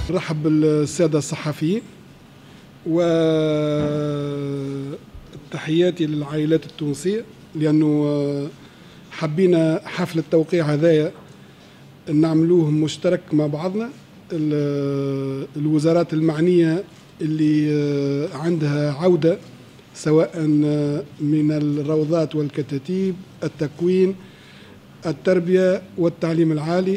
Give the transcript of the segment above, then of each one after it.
نرحب بالسادة الصحفيين وتحياتي للعائلات التونسية، لأنه حبينا حفل التوقيع هذايا نعملوه مشترك مع بعضنا. الوزارات المعنية اللي عندها عودة سواء من الروضات والكتاتيب، التكوين، التربية والتعليم العالي،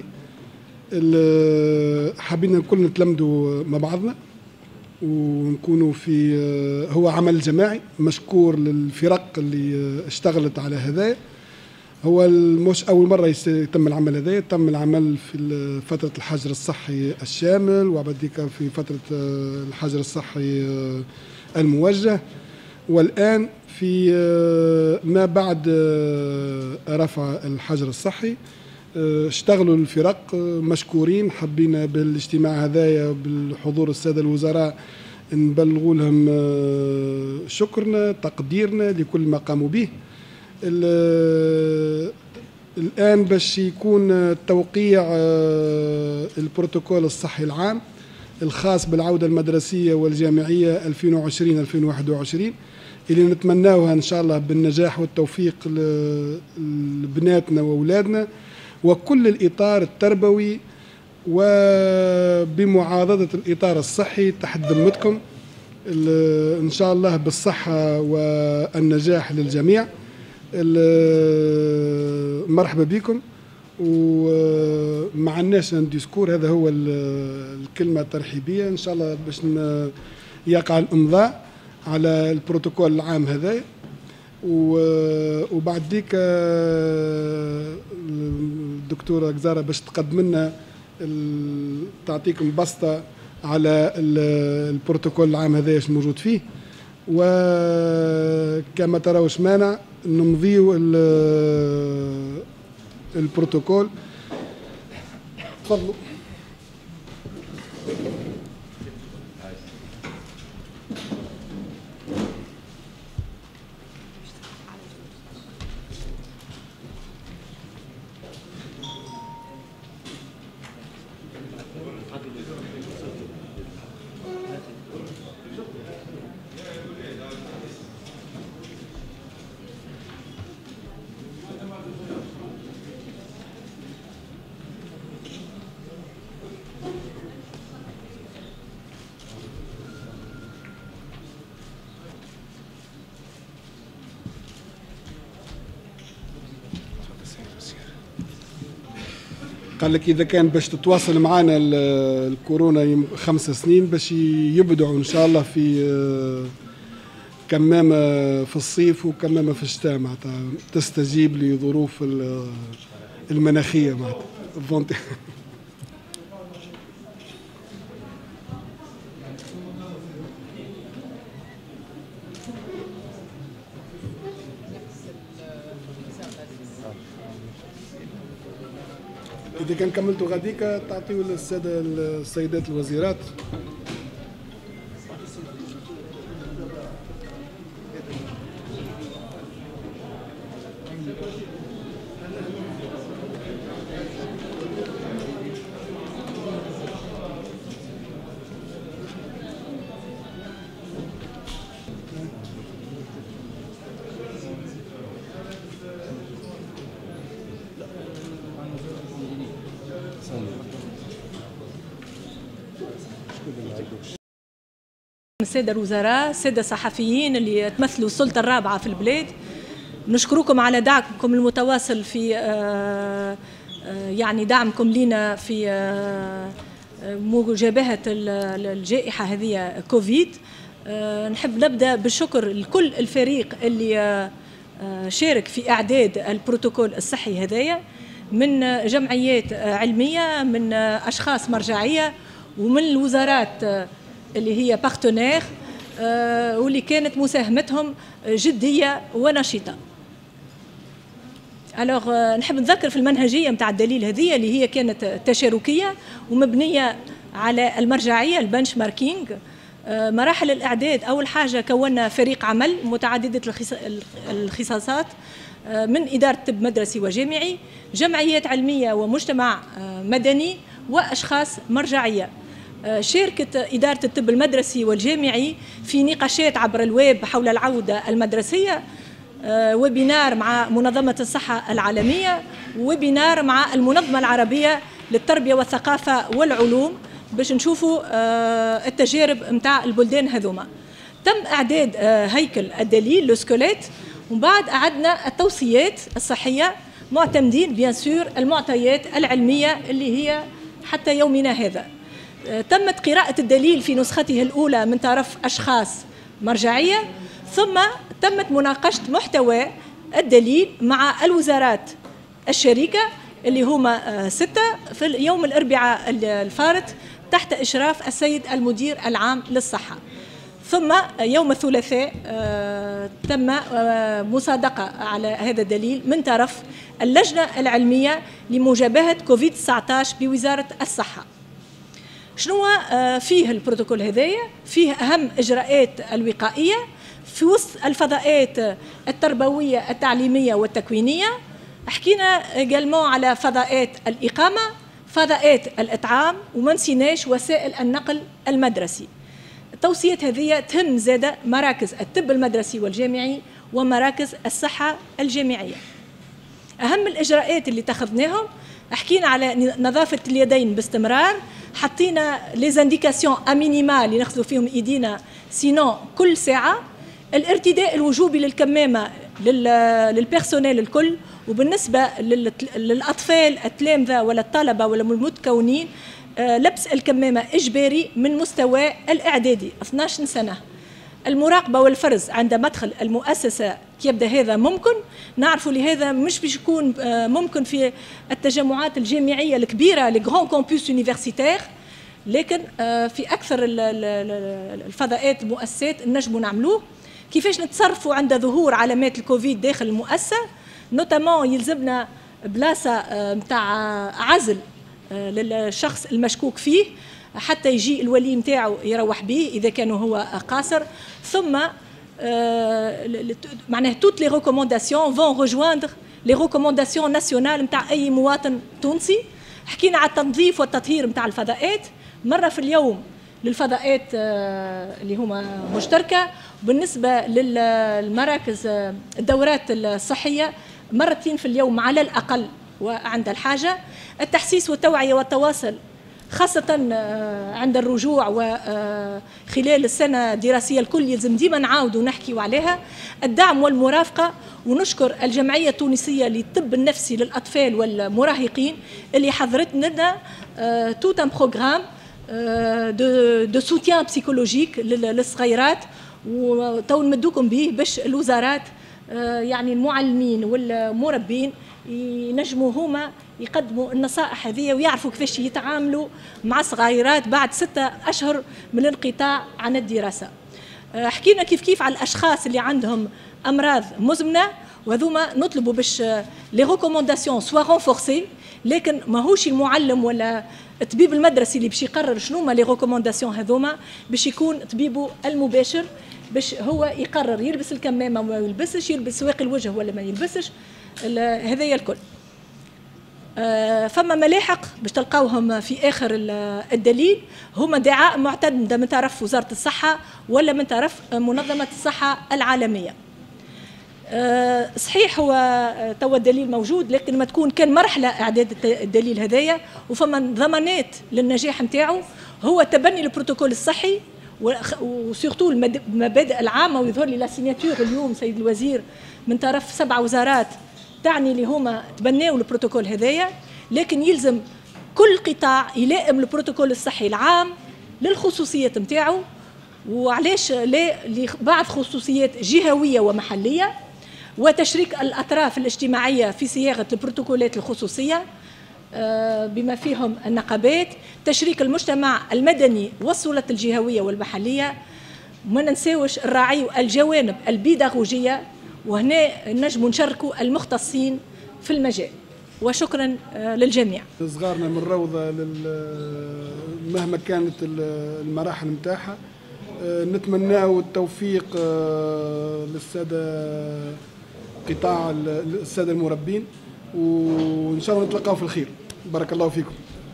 حابين الكل نتلمدوا مع بعضنا ونكونوا في هو عمل جماعي مشكور للفرق اللي اشتغلت على هذا. هو مش أول مرة يتم العمل هذا، تم العمل في فترة الحجر الصحي الشامل وبعديك في فترة الحجر الصحي الموجه، والآن في ما بعد رفع الحجر الصحي. اشتغلوا الفرق مشكورين. حبينا بالاجتماع هذايا بالحضور السادة الوزراء نبلغوا لهم شكرنا تقديرنا لكل ما قاموا به. الآن باش يكون توقيع البروتوكول الصحي العام الخاص بالعودة المدرسية والجامعية 2020-2021 اللي نتمناوها إن شاء الله بالنجاح والتوفيق لبناتنا وأولادنا، وكل الإطار التربوي وبمعاضدة الإطار الصحي تحت ذمتكم إن شاء الله بالصحة والنجاح للجميع. مرحبا بكم ومع الناس نديسكور. هذا هو الكلمة الترحيبية. إن شاء الله باش يقع الإمضاء على البروتوكول العام هذا، وبعد ديك الدكتورة جزارة باش تقدم لنا تعطيكم بسطة على البروتوكول العام هذا ايش موجود فيه، وكما تراوش مانع نمضيو البروتوكول. تفضلوا. قال لك إذا كان باش تتواصل معنا الكورونا 5 سنين باش يبدعوا إن شاء الله في كمامة في الصيف وكمامة في الشتاء معناتها تستجيب لظروف المناخية معناتها. إذا كان كملتوا غاديك تعطيوا للسادة السيدات الوزيرات. السادة الوزراء، السادة الصحفيين اللي تمثلوا السلطة الرابعة في البلاد، نشكركم على دعمكم المتواصل في يعني دعمكم لنا في مجابهة الجائحة هذه كوفيد. نحب نبدأ بالشكر لكل الفريق اللي شارك في إعداد البروتوكول الصحي هذايا، من جمعيات علمية، من أشخاص مرجعية، ومن الوزارات اللي هي بارتنير واللي كانت مساهمتهم جدية ونشيطة. نحب نذكر في المنهجية متاع الدليل هذه اللي هي كانت تشاركية ومبنية على المرجعية البنش ماركينج. مراحل الإعداد، أول حاجة كونا فريق عمل متعددة الخصاصات من إدارة طب مدرسي وجامعي، جمعيات علمية ومجتمع مدني وأشخاص مرجعية. شاركت إدارة الطب المدرسي والجامعي في نقاشات عبر الويب حول العودة المدرسية، ويبينار مع منظمة الصحة العالمية، ويبينار مع المنظمة العربية للتربية والثقافة والعلوم، باش نشوفوا التجارب متاع البلدان هذوما. تم إعداد هيكل الدليل لو سكوليت، ومن بعد أعدنا التوصيات الصحية معتمدين بيان سور المعطيات العلمية اللي هي حتى يومنا هذا. تمت قراءة الدليل في نسخته الأولى من طرف أشخاص مرجعية، ثم تمت مناقشة محتوى الدليل مع الوزارات الشريكة اللي هما 6 في يوم الأربعاء الفارط تحت إشراف السيد المدير العام للصحة. ثم يوم الثلاثاء تم مصادقة على هذا الدليل من طرف اللجنة العلمية لمجابهة كوفيد-19 بوزارة الصحة. شنو فيه البروتوكول هذايا؟ فيه أهم إجراءات الوقائية في وسط الفضاءات التربوية التعليمية والتكوينية. حكينا قالمو على فضاءات الإقامة، فضاءات الإطعام، وما نسيناش وسائل النقل المدرسي. التوصيات هذه تهم زادة مراكز الطب المدرسي والجامعي ومراكز الصحة الجامعية. أهم الإجراءات اللي اتخذناهم، حكينا على نظافة اليدين باستمرار، حطينا لي زانديكاسيون امينيمال اللي ناخذوا فيهم ايدينا سينو كل ساعة، الارتداء الوجوبي للكمامة للبيرسونيل الكل، وبالنسبة للأطفال التلامذة ولا الطلبة ولا المتكونين لبس الكمامة إجباري من مستوى الإعدادي 12 سنة. المراقبة والفرز عند مدخل المؤسسة يبدأ هذا ممكن، نعرفوا لهذا مش باش يكون ممكن في التجمعات الجامعية الكبيرة لي غران كامبوس يونيفرسيتير، لكن في أكثر الفضاءات المؤسسات نجموا نعملوه. كيفاش نتصرفوا عند ظهور علامات الكوفيد داخل المؤسسة، نوتامون يلزمنا بلاصة متاع عزل للشخص المشكوك فيه حتى يجي الولي متاعه يروح به إذا كان هو قاصر. ثم معناه توت لي ريكومونداسيون فون ريجواندر لي ريكومونداسيون ناسيونال نتاع أي مواطن تونسي. حكينا على التنظيف والتطهير نتاع الفضاءات مرة في اليوم للفضاءات اللي هما مشتركة. بالنسبة للمراكز الدورات الصحية مرتين في اليوم على الأقل وعند الحاجة. التحسيس والتوعية والتواصل خاصة عند الرجوع وخلال السنة الدراسية الكل يلزم ديما نعاود ونحكي عليها. الدعم والمرافقة، ونشكر الجمعية التونسية للطب النفسي للأطفال والمراهقين اللي حضرت لنا توت ان بروغرام دو سوتيان بسيكولوجيك للصغيرات، وتو نمدوكم به باش الوزارات يعني المعلمين والمربين ينجموا هما يقدموا النصائح هذه ويعرفوا كيفاش يتعاملوا مع صغيرات بعد 6 أشهر من الانقطاع عن الدراسة. حكينا كيف على الأشخاص اللي عندهم أمراض مزمنة، وهذوما نطلبوا باش لي ريكومونداسيون سوا رونفورسي، لكن ماهوش المعلم ولا الطبيب المدرسي اللي باش يقرر شنو ما لي ريكومونداسيون هذوما، باش يكون طبيبه المباشر باش هو يقرر يلبس الكمامة وما يلبسش، يلبس سواقي الوجه ولا ما يلبسش، هذايا الكل. فما ملاحق باش تلقاوهم في آخر الدليل، هما دعاء معتمدة من طرف وزارة الصحة ولا من طرف منظمة الصحة العالمية. صحيح هو توا الدليل موجود، لكن ما تكون كان مرحلة إعداد الدليل هذايا، وفما ضمانات للنجاح نتاعو هو تبني البروتوكول الصحي وسورتو المبادئ العامة. ويظهر لي لا سيناتور اليوم سيد الوزير من طرف 7 وزارات تعني اللي هما تبناو البروتوكول هذايا، لكن يلزم كل قطاع يلائم البروتوكول الصحي العام للخصوصيات نتاعو، وعلاش لا لبعض خصوصيات جهوية ومحلية، وتشريك الأطراف الاجتماعية في صياغة البروتوكولات الخصوصية بما فيهم النقابات، تشريك المجتمع المدني والسلطات الجهوية والمحلية، وما ننساوش الراعي والجوانب البيداغوجية، وهنا نجم نشاركوا المختصين في المجال. وشكرا للجميع. صغارنا من روضة مهما كانت المراحل متاعها، نتمناو التوفيق للسادة قطاع السادة المربين، وإن شاء الله نتلقاو في الخير. بارك الله فيكم.